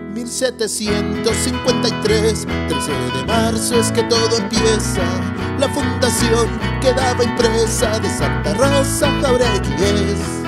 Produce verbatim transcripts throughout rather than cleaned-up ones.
mil setecientos cincuenta y tres, trece de marzo es que todo empieza. La fundación quedaba impresa de Santa Rosa Jáuregui es.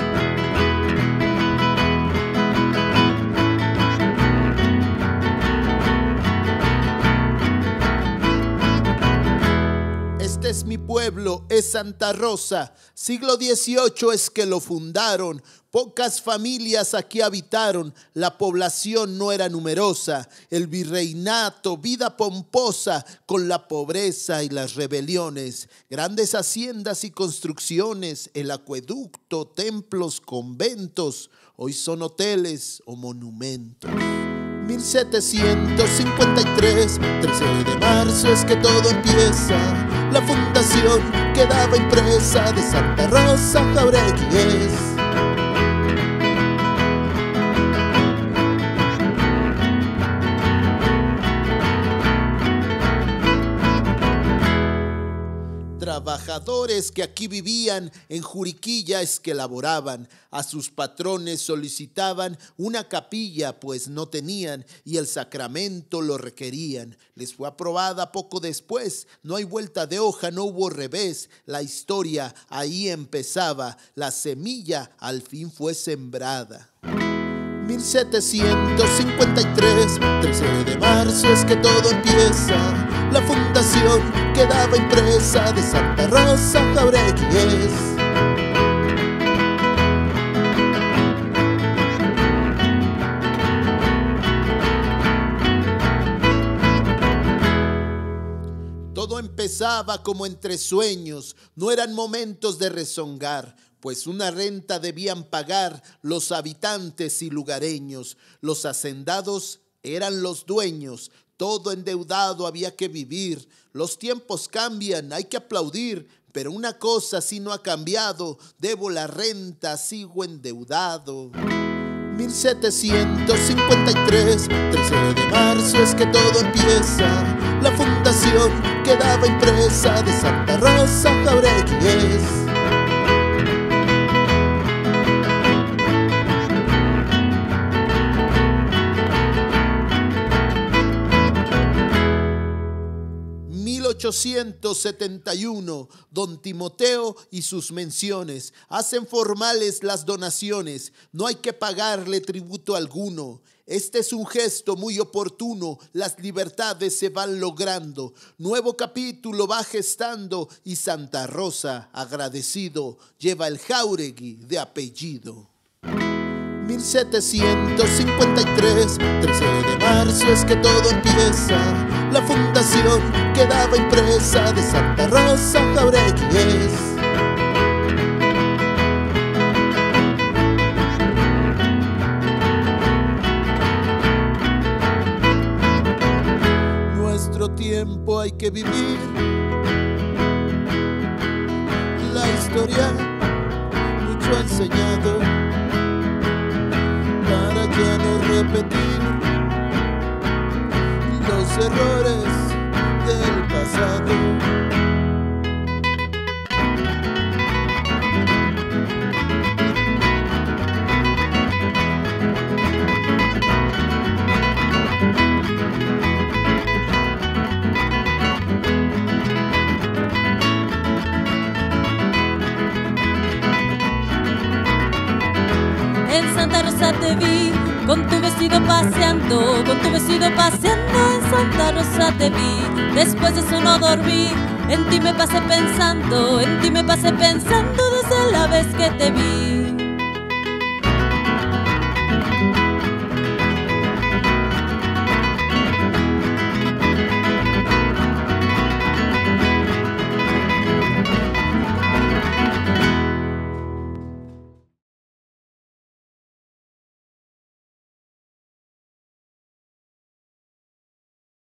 Este es mi pueblo, es Santa Rosa, siglo dieciocho es que lo fundaron. Pocas familias aquí habitaron, la población no era numerosa. El virreinato, vida pomposa, con la pobreza y las rebeliones. Grandes haciendas y construcciones, el acueducto, templos, conventos, hoy son hoteles o monumentos. mil setecientos cincuenta y tres, trece de marzo es que todo empieza. La fundación quedaba impresa de Santa Rosa Jáuregui es. Trabajadores que aquí vivían, en Juriquilla es que laboraban, a sus patrones solicitaban una capilla pues no tenían y el sacramento lo requerían. Les fue aprobada poco después, no hay vuelta de hoja, no hubo revés, la historia ahí empezaba, la semilla al fin fue sembrada. mil setecientos cincuenta y tres, trece de marzo es que todo empieza. La fundación quedaba impresa de Santa Rosa Jáuregui es. Todo empezaba como entre sueños, no eran momentos de rezongar, pues una renta debían pagar los habitantes y lugareños. Los hacendados eran los dueños, todo endeudado había que vivir. Los tiempos cambian, hay que aplaudir, pero una cosa sí no ha cambiado, debo la renta, sigo endeudado. mil setecientos cincuenta y tres, trece de marzo es que todo empieza. La fundación quedaba impresa de Santa Rosa Jáuregui es. mil ochocientos setenta y uno, don Timoteo y sus menciones hacen formales las donaciones, no hay que pagarle tributo alguno. Este es un gesto muy oportuno, las libertades se van logrando, nuevo capítulo va gestando y Santa Rosa, agradecido, lleva el Jáuregui de apellido. mil setecientos cincuenta y tres, trece de marzo es que todo empieza. La fundación quedaba impresa de Santa Rosa Jáuregui es. Nuestro tiempo hay que vivir, la historia mucho ha enseñado para ya no repetir los errores del pasado. En Santa Rosa te vi, con tu vestido paseando, con tu vestido paseando, en Santa Rosa te vi. Después de eso no dormí, en ti me pasé pensando, en ti me pasé pensando desde la vez que te vi.